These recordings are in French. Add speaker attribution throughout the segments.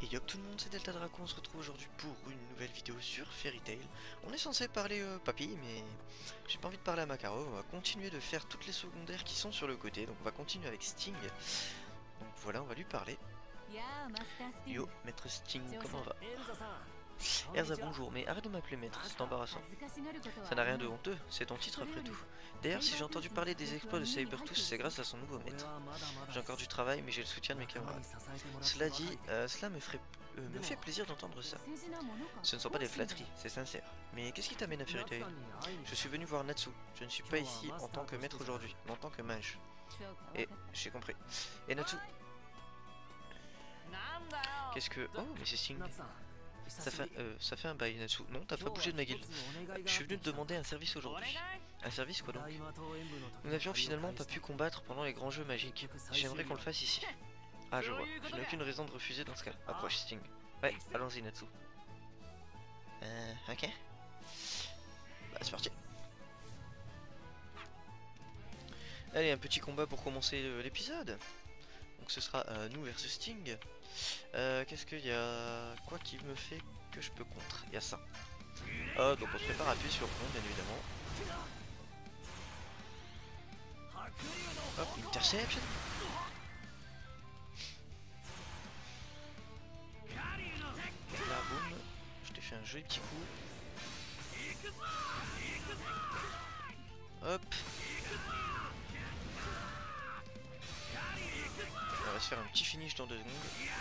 Speaker 1: Yo tout le monde, c'est Delta Draco, on se retrouve aujourd'hui pour une nouvelle vidéo sur Fairy Tail. On est censé parler papy, mais j'ai pas envie de parler à Macaro, on va continuer de faire toutes les secondaires qui sont sur le côté, donc on va continuer avec Sting. Donc voilà, on va lui parler. Yo, maître Sting, comment va? Erza, bonjour, mais arrête de m'appeler maître, c'est embarrassant. Ça n'a rien de honteux, c'est ton titre après tout. D'ailleurs, si j'ai entendu parler des exploits de Sabertooth, c'est grâce à son nouveau maître. J'ai encore du travail, mais j'ai le soutien de mes camarades. Cela dit, cela me fait plaisir d'entendre ça. Ce ne sont pas des flatteries, c'est sincère. Mais qu'est-ce qui t'amène à Fairy Tail? Je suis venu voir Natsu. Je ne suis pas ici en tant que maître aujourd'hui, mais en tant que mage. Et j'ai compris. Et Natsu? Qu'est-ce que... Oh, mais c'est Sting. Ça fait un bail, Natsu. Non, t'as pas bougé de ma guilde. Je suis venu te demander un service aujourd'hui. Un service quoi donc? Nous n'avions finalement pas pu combattre pendant les grands jeux magiques. J'aimerais qu'on le fasse ici. Ah, je vois. Je n'ai aucune raison de refuser dans ce cas. Approche Sting. Ouais, allons-y Natsu. Ok. Bah, c'est parti. Allez, un petit combat pour commencer l'épisode. Donc ce sera nous versus Sting. Qu'est-ce qu'il y a? Quoi qui me fait que je peux contre? Il y a ça. Donc on se prépare à appuyer sur rond, bien évidemment. Hop, interception. Là, boum. Je t'ai fait un joli petit coup. Hop. On va se faire un petit finish dans 2 secondes.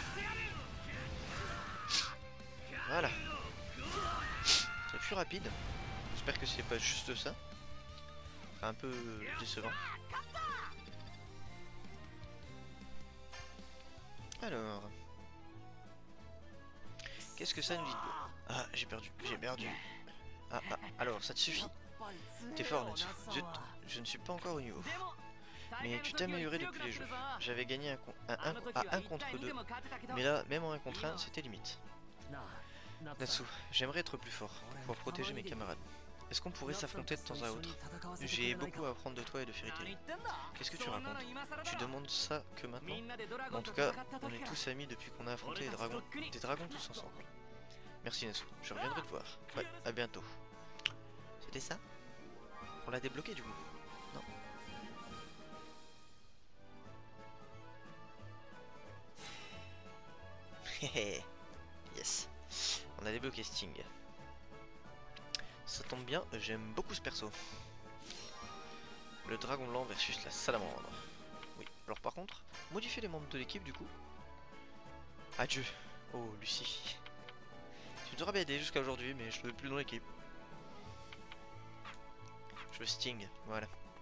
Speaker 1: Voilà. C'est plus rapide. J'espère que c'est pas juste ça. C'est un peu décevant. Alors. Qu'est-ce que ça nous dit de beau? Ah, j'ai perdu. Ah, alors, ça te suffit? T'es fort là-dessus. Zut, je ne suis pas encore au niveau. Mais tu t'es amélioré depuis les jeux. J'avais gagné à 1 contre 2. Mais là, même en 1 contre 1, c'était limite. Natsu, j'aimerais être plus fort pour pouvoir protéger mes camarades. Est-ce qu'on pourrait s'affronter de temps à autre? J'ai beaucoup à apprendre de toi et de Fairy Tail. Qu'est-ce que tu racontes? Tu demandes ça que maintenant? En tout cas, on est tous amis depuis qu'on a affronté des dragons tous ensemble. Merci Natsu, je reviendrai te voir. Ouais, à bientôt. C'était ça? On l'a débloqué du coup? Non. Yes. On a débloqué Sting. Ça tombe bien, j'aime beaucoup ce perso. Le dragon lent versus la salamandre. Oui, alors par contre, modifier les membres de l'équipe du coup. Adieu. Oh, Lucie. Tu t'aurais bien aidé jusqu'à aujourd'hui, mais je ne veux plus dans l'équipe. Je veux Sting, voilà.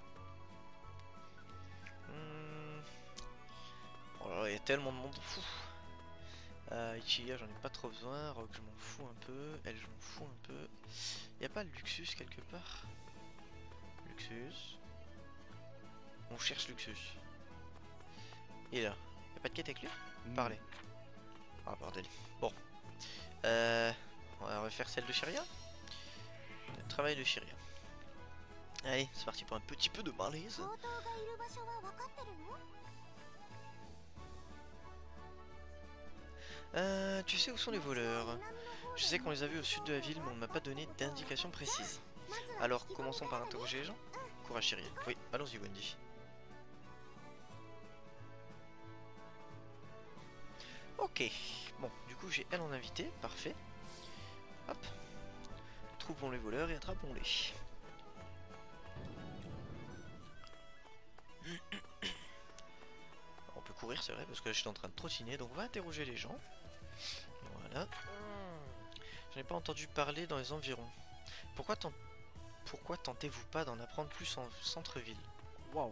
Speaker 1: Oh là là, il y a tellement de monde fou. Ichiga, j'en ai pas trop besoin. Rock, je m'en fous un peu. Elle, je m'en fous un peu. Y a pas Luxus quelque part? Luxus. On cherche Luxus. Et là, y a pas de quête avec lui? Parlez. Ah bordel. Bon. On va refaire celle de Chiria. Le travail de Chiria. Allez, c'est parti pour un petit peu de malaise. Tu sais où sont les voleurs? Je sais qu'on les a vus au sud de la ville, mais on ne m'a pas donné d'indication précise. Alors, commençons par interroger les gens. Courage Chiria. Oui, allons-y Wendy. Ok, bon, du coup j'ai elle en invité, parfait. Hop. Trouvons les voleurs et attrapons-les. On peut courir, c'est vrai, parce que là je suis en train de trottiner, donc on va interroger les gens. Voilà. Je n'ai pas entendu parler dans les environs. Pourquoi tentez-vous pas d'en apprendre plus en centre-ville? Waouh.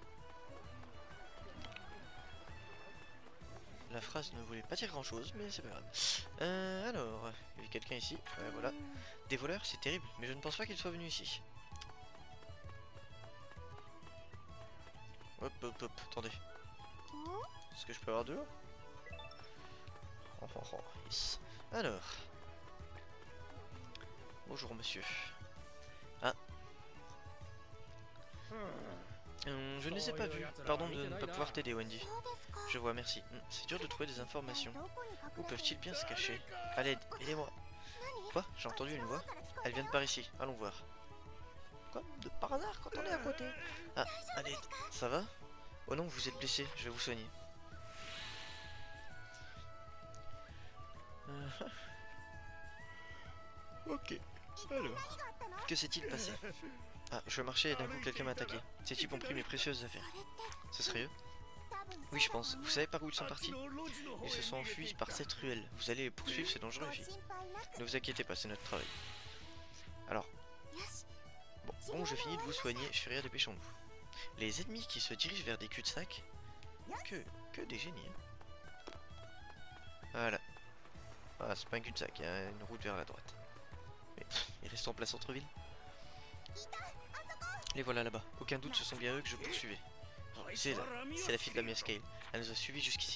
Speaker 1: La phrase ne voulait pas dire grand chose, mais c'est pas grave. Alors, il y a quelqu'un ici. Voilà. Des voleurs, c'est terrible, mais je ne pense pas qu'ils soient venus ici. Hop, hop, hop, attendez. Est-ce que je peux avoir de l'eau? Oh, yes. Alors. Bonjour monsieur. Ah. Je ne les ai pas vus. Pardon de ne pas pouvoir t'aider, Wendy. Je vois, merci. C'est dur de trouver des informations. Où peuvent-ils bien se cacher? À l'aide, aidez-moi. Quoi? J'ai entendu une voix. Elle vient de par ici. Allons voir. Quoi? De par hasard quand on est à côté? Ah, à l'aide. Ça va? Oh non, vous êtes blessé. Je vais vous soigner. Ok. Alors, que s'est-il passé? Ah, je marchais et d'un coup quelqu'un m'a attaqué. Ces types ont pris mes précieuses affaires. Ce serait eux? Oui, je pense. Vous savez par où ils sont partis? Ils se sont enfuis par cette ruelle. Vous allez les poursuivre, c'est dangereux, fille. Ne vous inquiétez pas, c'est notre travail. Alors, bon, je finis de vous soigner, Furia, dépêchons-nous. Les ennemis qui se dirigent vers des cul-de-sac. Que des génies. Hein. Voilà. Ah, c'est pas un cul-de-sac, il y a une route vers la droite. Mais ils restent en place centre-ville. Les voilà là-bas. Aucun doute, ce sont bien eux que je poursuivais. C'est la fille de la Miascale. Elle nous a suivis jusqu'ici.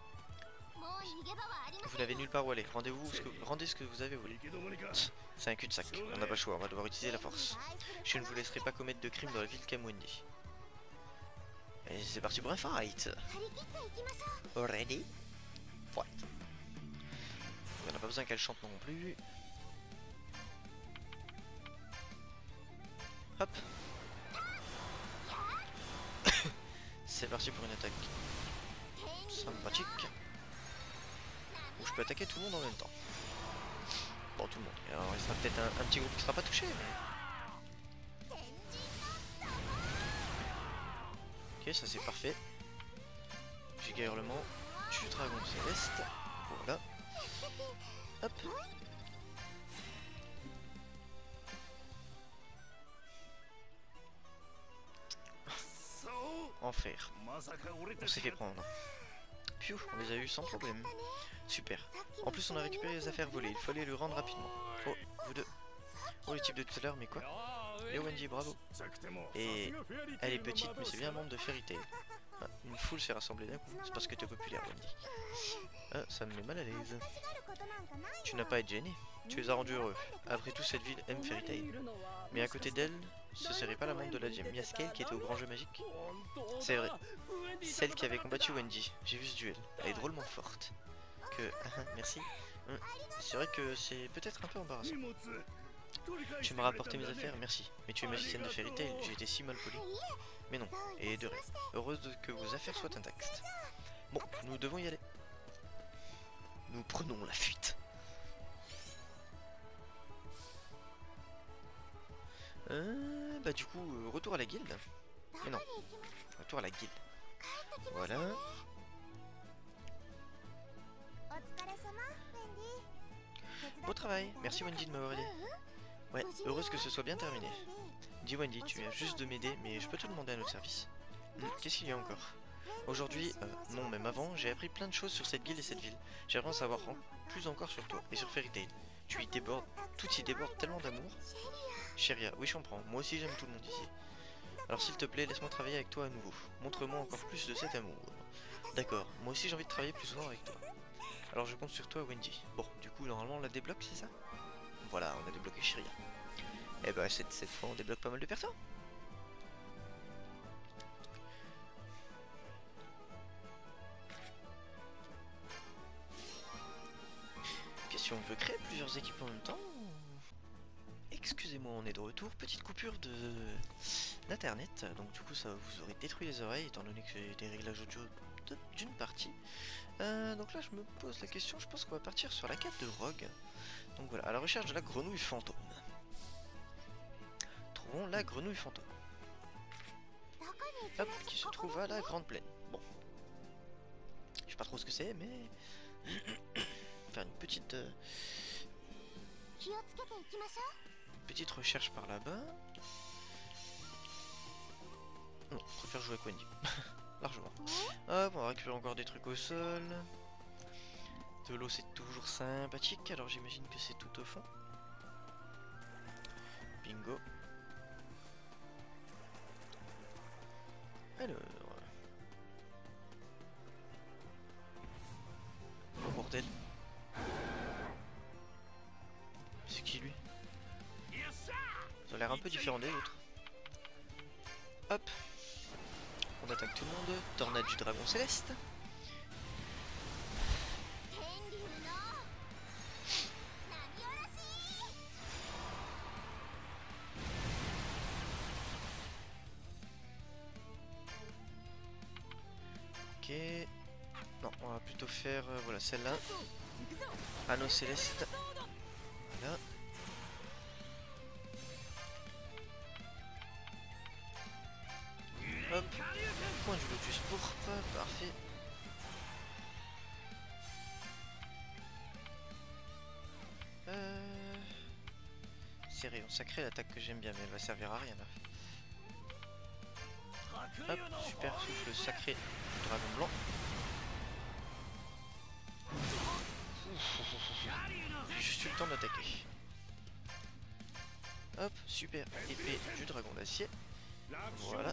Speaker 1: Vous n'avez nulle part où aller. Rendez ce que vous avez volé. C'est un cul-de-sac. On n'a pas le choix, on va devoir utiliser la force. Je ne vous laisserai pas commettre de crimes dans la ville de Kamwendi. Et c'est parti pour un fight. Ready? Fight. On n'a pas besoin qu'elle chante non plus. Hop. C'est parti pour une attaque sympathique. Où je peux attaquer tout le monde en même temps. Bon, tout le monde. Alors il sera peut-être un petit groupe qui sera pas touché, mais... Ok, ça c'est parfait. Giga hurlement du dragon céleste. Voilà. Hop. Enfer. On s'est fait prendre. Piou, on les a eu sans problème. Super. En plus on a récupéré les affaires volées, il fallait le rendre rapidement. Oh, vous deux. Oh, le type de tout à l'heure, mais quoi? Léo Wendy, bravo. Et elle est petite, mais c'est bien un membre de Fairy Tail. Ah, une foule s'est rassemblée d'un coup, c'est parce que t'es populaire, Wendy. Ah, ça me met mal à l'aise. Tu n'as pas à être gêné, tu les as rendus heureux. Après tout, cette ville aime Fairy Tail. Mais à côté d'elle, ce serait pas la membre de la Miascale qui était au grand jeu magique? C'est vrai. Celle qui avait combattu Wendy. J'ai vu ce duel. Elle est drôlement forte. Merci. C'est vrai que c'est peut-être un peu embarrassant. Tu m'as rapporté mes affaires, merci. Mais tu es magicienne de Fairy Tail, j'ai été si mal poli. Mais non, et de rien. Heureuse que vos affaires soient intactes. Bon, nous devons y aller. Nous prenons la fuite. Bah du coup, retour à la guilde. Mais non, retour à la guilde. Voilà. Beau travail, merci Wendy de m'avoir aidé. Ouais, heureuse que ce soit bien terminé. Dis Wendy, tu viens juste de m'aider, mais je peux te demander un autre service. Qu'est-ce qu'il y a encore? Aujourd'hui, non même avant, j'ai appris plein de choses sur cette guilde et cette ville. J'aimerais en savoir plus encore sur toi et sur Fairy Tail. Tu y débordes, tout y déborde tellement d'amour. Chéria, oui je comprends, moi aussi j'aime tout le monde ici. Alors s'il te plaît, laisse-moi travailler avec toi à nouveau. Montre-moi encore plus de cet amour. D'accord, moi aussi j'ai envie de travailler plus souvent avec toi. Alors je compte sur toi Wendy. Bon, du coup normalement on la débloque, c'est ça? Voilà, on a débloqué Chéria. Et bah cette fois on débloque pas mal de personnes. Si on veut créer plusieurs équipes en même temps... Excusez-moi, on est de retour. Petite coupure d'internet. Donc du coup ça vous aurait détruit les oreilles étant donné que j'ai des réglages audio d'une partie. Donc là je me pose la question, je pense qu'on va partir sur la quête de Rogue. Donc voilà, à la recherche de la grenouille fantôme. Trouvons la grenouille fantôme. Hop, qui se trouve à la Grande Plaine. Bon. Je sais pas trop ce que c'est, mais... faire une petite recherche par là-bas. Non, je préfère jouer avec Wendy. Largement. Hop, on va récupérer encore des trucs au sol. De l'eau c'est toujours sympathique, alors j'imagine que c'est tout au fond. Bingo. Alors... oh bordel. C'est qui lui? Ça a l'air un peu différent des autres. Hop. on attaque tout le monde. Tornade du dragon céleste. Ok. Non, on va plutôt faire voilà celle-là. Anneau céleste. Voilà. Hop. Point du lotus pourpre. Parfait. C'est rayon sacré l'attaque que j'aime bien, mais elle va servir à rien là. Hop, super souffle sacré du dragon blanc. J'ai juste eu le temps d'attaquer. Hop, super épée du dragon d'acier. Voilà.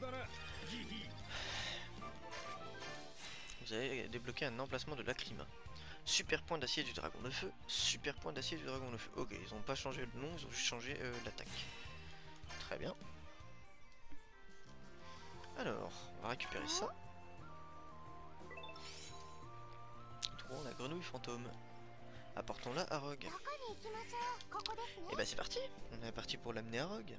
Speaker 1: Vous avez débloqué un emplacement de Lacrima. Super point d'acier du dragon de feu. Super point d'acier du dragon de feu. Ok, ils n'ont pas changé le nom, ils ont juste changé l'attaque. Très bien. Alors, on va récupérer ça. Trouvons la grenouille fantôme. Apportons-la à Rogue. Et bah c'est parti. On est parti pour l'amener à Rogue.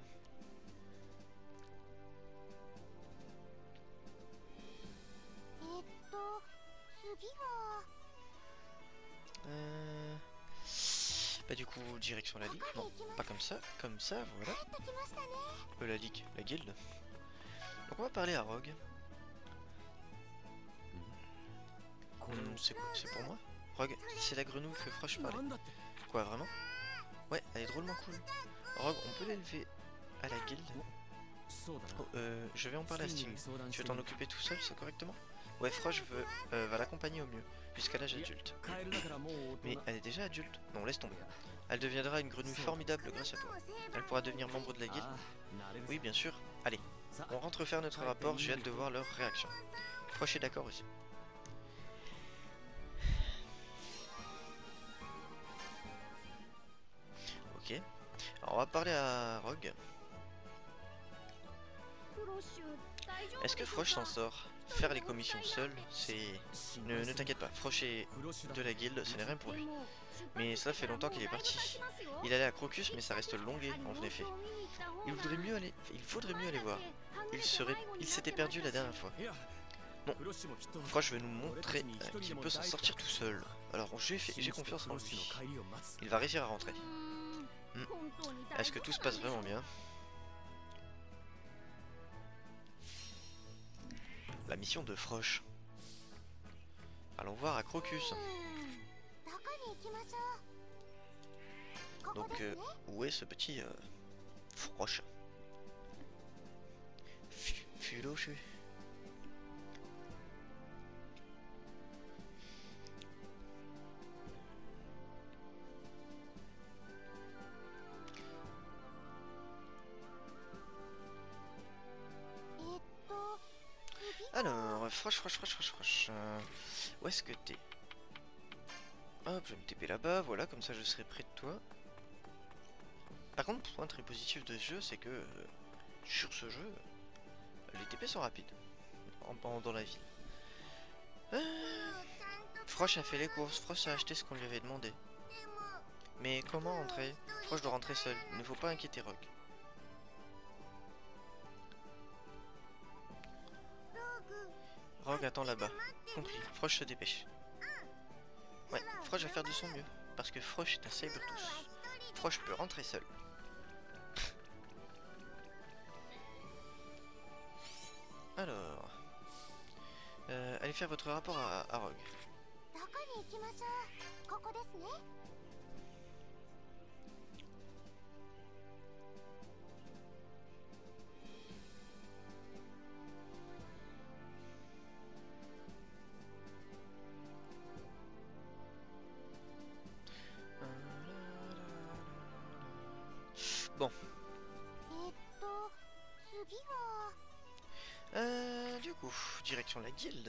Speaker 1: Bah du coup, direction la ligue. Non, pas comme ça, voilà. La ligue, la guilde. Donc on va parler à Rogue. C'est quoi? C'est pour moi? Rogue, c'est la grenouille que Frosh parlait. Quoi, vraiment? Ouais, elle est drôlement cool. Rogue, on peut l'élever à la guilde. Oh, je vais en parler à Sting. Tu veux t'en occuper tout seul, c'est correctement? Ouais, Frosh va l'accompagner au mieux, jusqu'à l'âge adulte. Mais elle est déjà adulte? Non, laisse tomber. Elle deviendra une grenouille formidable grâce à toi. Elle pourra devenir membre de la guilde? Oui, bien sûr. Allez, on rentre faire notre rapport, j'ai hâte de voir leur réaction. Frosh est d'accord aussi. Ok. Alors on va parler à Rogue. Est-ce que Frosh s'en sort? Faire les commissions seul, c'est... Ne t'inquiète pas, Frosh est de la guilde, ce n'est rien pour lui. Mais cela fait longtemps qu'il est parti. Il allait à Crocus, mais ça reste longué, en effet. Il faudrait mieux aller voir. Il s'était perdu la dernière fois. Bon, Frosh veut nous montrer qu'il peut s'en sortir tout seul. Alors j'ai confiance en lui. Il va réussir à rentrer. Est-ce que tout se passe vraiment bien? La mission de Frosh. Allons voir à Crocus. Donc, où est ce petit Frosh? Fulochu. Alors, Frosh. Où est-ce que t'es? Hop, je vais me TP là-bas, voilà, comme ça je serai près de toi. Par contre, point très positif de ce jeu, c'est que sur ce jeu, les TP sont rapides dans la ville. Frosh a fait les courses, Frosh a acheté ce qu'on lui avait demandé. Mais comment rentrer? Frosh doit rentrer seul, il ne faut pas inquiéter Rogue. Rogue attend là-bas. Compris, Frosh se dépêche. Ouais, Frosh va faire de son mieux, parce que Frosh est un Sabertooth. Frosh peut rentrer seul. Alors... allez faire votre rapport à Rogue. Bon. Du coup, direction la guilde.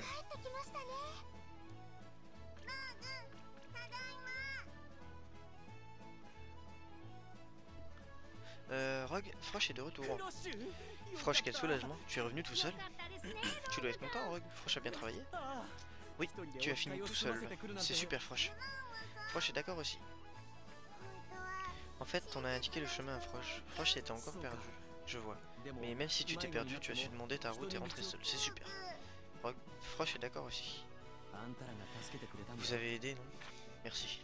Speaker 1: Rogue, Rogue, Frosh est de retour. Frosh, quel soulagement, tu es revenu tout seul. Tu dois être content, Rogue, Frosh a bien travaillé. Oui, tu as fini tout seul, c'est super Frosh. Frosh est d'accord aussi. En fait, on a indiqué le chemin à Frosh. Frosh était encore perdu, je vois. Mais même si tu t'es perdu, tu as su demander ta route et rentrer seul, c'est super. Rogue, Frosh est d'accord aussi. Vous avez aidé, non? Merci.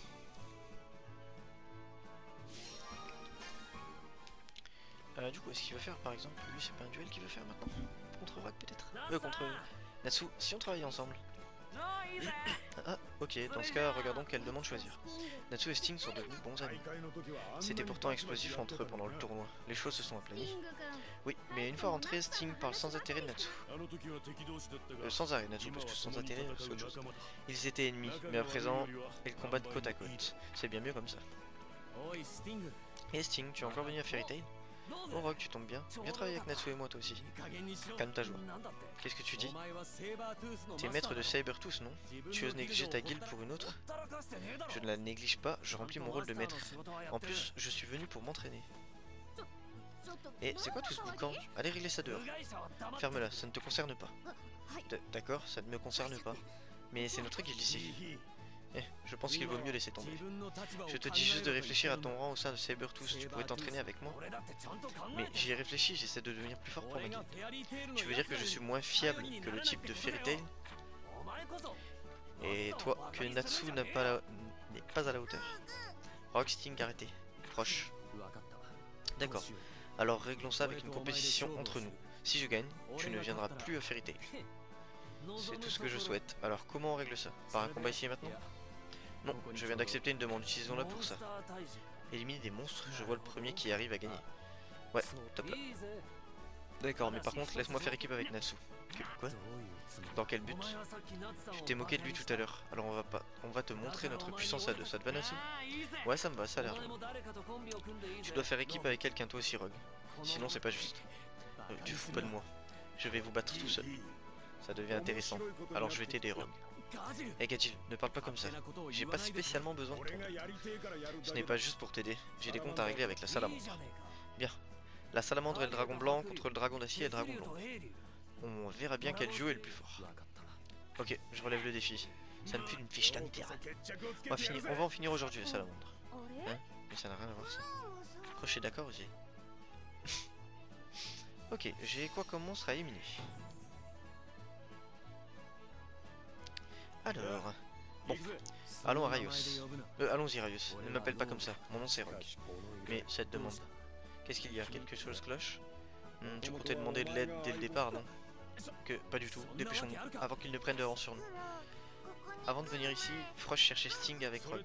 Speaker 1: Du coup, est-ce qu'il va faire par exemple? Lui, c'est pas un duel qu'il veut faire maintenant? Contre Rogue peut-être? Contre Natsu, si on travaillait ensemble. Ah, ok, dans ce cas, regardons quelle demande choisir. Natsu et Sting sont devenus bons amis. C'était pourtant explosif entre eux pendant le tournoi. Les choses se sont aplanies. Oui, mais une fois rentré, Sting parle sans intérêt de Natsu. Sans arrêt, Natsu, parce que sans intérêt, c'est autre chose. Ils étaient ennemis, mais à présent, ils combattent côte à côte. C'est bien mieux comme ça. Et Sting, tu es encore venu à Fairy Tail? Oh Rogue, tu tombes bien. Viens travailler avec Natsu et moi toi aussi. Calme ta joie. Qu'est-ce que tu dis? T'es maître de Sabertooth, non? Tu oses négliger ta guilde pour une autre? Je ne la néglige pas, je remplis mon rôle de maître. En plus, je suis venu pour m'entraîner. Et c'est quoi tout ce boucan? Allez régler ça dehors. Ferme-la, ça ne te concerne pas. D'accord, ça ne me concerne pas. Mais c'est notre guilde ici. Je pense qu'il vaut mieux laisser tomber. Je te dis juste de réfléchir à ton rang au sein de Sabertooth, tu pourrais t'entraîner avec moi. Mais j'y ai réfléchi, j'essaie de devenir plus fort pour ma guilde. Tu veux dire que je suis moins fiable que le type de Fairy Tail? Et toi, que Natsu n'est pas à la hauteur. Rogue, Sting, arrêtez. Proche. D'accord. Alors réglons ça avec une compétition entre nous. Si je gagne, tu ne viendras plus à Fairy Tail. C'est tout ce que je souhaite. Alors comment on règle ça? Par un combat ici et maintenant? Non, je viens d'accepter une demande, utilisons-la pour ça. Éliminer des monstres, je vois le premier qui arrive à gagner. Ouais, top là. D'accord, mais par contre, laisse-moi faire équipe avec Natsu. Quoi? Dans quel but? Tu t'es moqué de lui tout à l'heure, alors on va te montrer notre puissance à deux, ça te va Natsu? Ouais, ça me va, ça a l'air bien. Tu dois faire équipe avec quelqu'un toi aussi, Rogue. Sinon c'est pas juste. Tu fous pas de moi. Je vais vous battre tout seul. Ça devient intéressant, alors je vais t'aider, Rogue. Hey Gadjil, ne parle pas comme ça. J'ai pas spécialement besoin de ton aide. Ce n'est pas juste pour t'aider, j'ai des comptes à régler avec la salamandre. Bien. La salamandre et le dragon blanc contre le dragon d'acier et le dragon blanc. On verra bien quel duo est le plus fort. Ok, je relève le défi. Ça me fait une fiche d'un pirate. On va en finir aujourd'hui, les salamandres. Hein? Mais ça n'a rien à voir ça. Crochet d'accord aussi. Ok, j'ai quoi comme monstre à éliminer? Alors, bon, allons à Raios. Allons-y Raios, ne m'appelle pas comme ça, mon nom c'est Rogue. Mais cette demande, qu'est-ce qu'il y a? Quelque chose cloche? Tu comptais demander de l'aide dès le départ, non? Pas du tout, dépêchons-nous, avant qu'il ne prenne de avance sur nous. Avant de venir ici, Frosh cherchait Sting avec Rogue.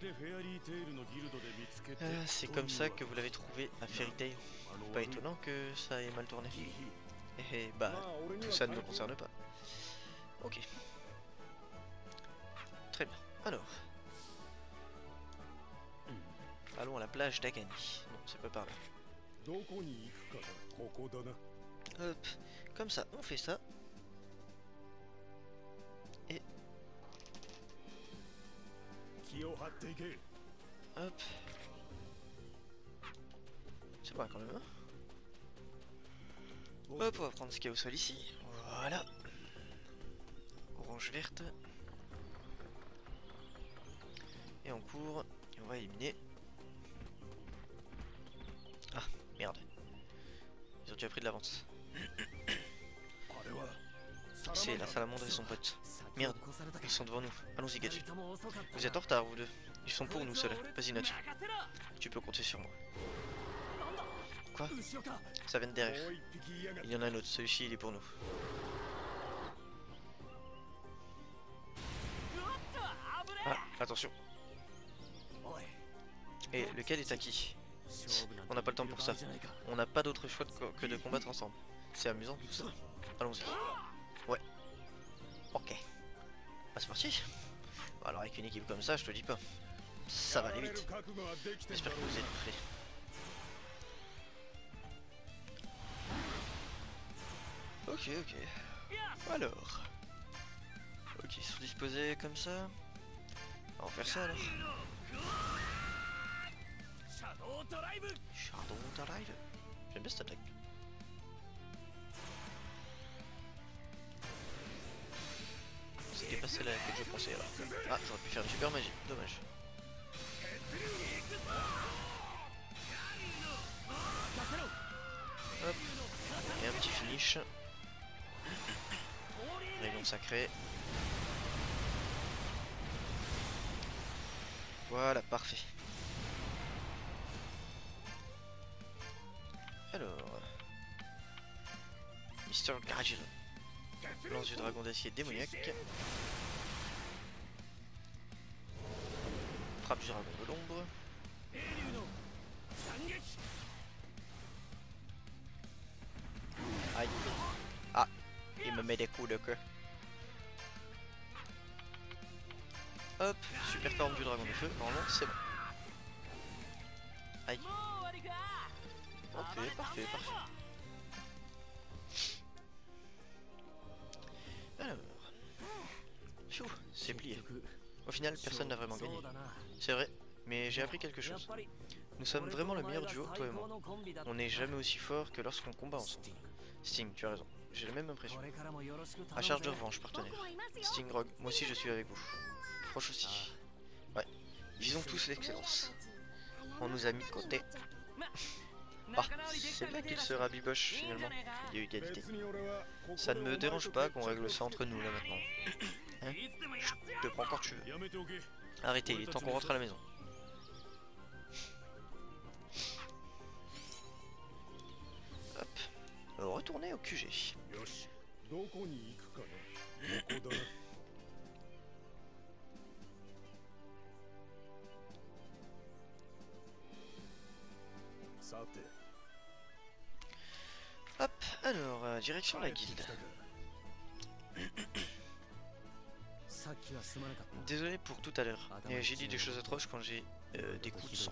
Speaker 1: C'est comme ça que vous l'avez trouvé à Fairy Tail. Pas étonnant que ça ait mal tourné. Bah, tout ça ne me concerne pas. Ok. Très bien. Alors. Allons à la plage d'Agani. Non, c'est pas par là. Hop. Comme ça, on fait ça. Et... Hop. C'est pas quand même, hein. Hop, on va prendre ce qu'il y a au sol ici. Voilà. Orange verte. Et on court, et on va éliminer. Ah, merde. Ils ont déjà pris de l'avance. C'est la salamandre et son pote. Merde, ils sont devant nous. Allons-y, Gadget. Vous êtes en retard, vous deux. Ils sont pour nous seuls. Vas-y, Natsu. Tu peux compter sur moi. Quoi? Ça vient de derrière. Il y en a un autre, celui-ci il est pour nous. Ah, attention. Et lequel est à qui? On n'a pas le temps pour ça. On n'a pas d'autre choix que de combattre ensemble. C'est amusant tout ça. Allons-y. Ouais. Ok. Bah c'est parti. Alors avec une équipe comme ça, je te dis pas. Ça va aller vite. J'espère que vous êtes prêts. Ok, ok. Alors. Ok, ils sont disposés comme ça. On va faire ça alors. Shadow Drive. J'aime bien cette attaque. C'était pas celle-là que je pensais alors. Ah, j'aurais pu faire une super magie, dommage. Hop, et un petit finish. Rayon sacré. Voilà, parfait. Alors, Mister Gargil. Lance du dragon d'acier démoniaque. Frappe du dragon de l'ombre. Aïe. Ah, il me met des coups de queue. Hop, super corne du dragon de feu. Normalement, c'est bon. Aïe. Ok, parfait, parfait. Alors, pfiou, c'est plié. Au final, personne n'a vraiment gagné. C'est vrai, mais j'ai appris quelque chose. Nous sommes vraiment le meilleur duo, toi et moi. On n'est jamais aussi fort que lorsqu'on combat ensemble. Sting, tu as raison, j'ai la même impression. À charge de revanche, partenaire. Sting, Rogue, moi aussi je suis avec vous. Proche aussi. Ouais, visons tous l'excellence. On nous a mis de côté. Ah, c'est bien qu'il sera biboche finalement. Il y a eu égalité. Ça ne me dérange pas qu'on règle ça entre nous là maintenant. Hein? Je te prends quand tu veux. Arrêtez, il est temps qu'on rentre à la maison. Hop. Retournez au QG. Hop, alors, direction la guilde. Désolé pour tout à l'heure, j'ai dit des choses atroces quand j'ai des coups de sang.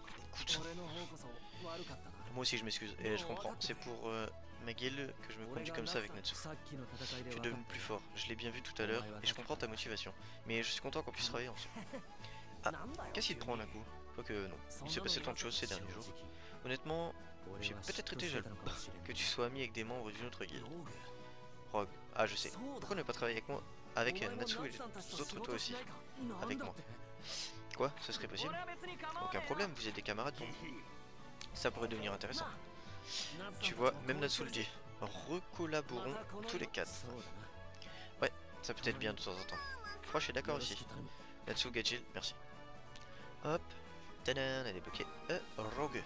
Speaker 1: Moi aussi je m'excuse, et je comprends, c'est pour ma guilde que je me conduis comme ça avec Natsu. Tu es devenu plus fort, je l'ai bien vu tout à l'heure, et je comprends ta motivation. Mais je suis content qu'on puisse travailler ensemble. Ah, qu'est-ce qu'il te prend d'un coup? Quoique non, il s'est passé tant de choses ces derniers jours. Honnêtement, j'ai peut-être été jaloux que tu sois ami avec des membres d'une autre guilde. Rogue, ah je sais, pourquoi ne pas travailler avec moi? Avec Natsu et les autres toi aussi. Avec moi. Quoi? Ce serait possible? Aucun problème, vous êtes des camarades pour moi. Ça pourrait devenir intéressant. Tu vois, même Natsu le dit. Recollaborons tous les quatre. Ouais, ça peut être bien de temps en temps. Frosh est d'accord aussi. Natsu, Gajil, merci. Hop. Tadam, on a débloqué Rogue.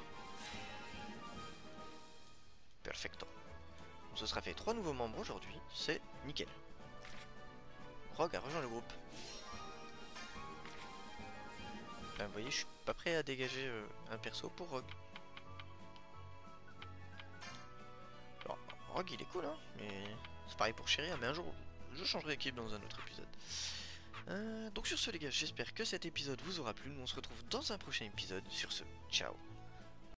Speaker 1: Perfecto. On se sera fait 3 nouveaux membres aujourd'hui, c'est nickel. Rogue a rejoint le groupe. Là, vous voyez, je suis pas prêt à dégager un perso pour Rogue. Alors, Rogue il est cool, hein, mais c'est pareil pour Cheria, mais un jour je changerai d'équipe dans un autre épisode. Donc sur ce les gars, j'espère que cet épisode vous aura plu. Nous on se retrouve dans un prochain épisode. Sur ce, ciao.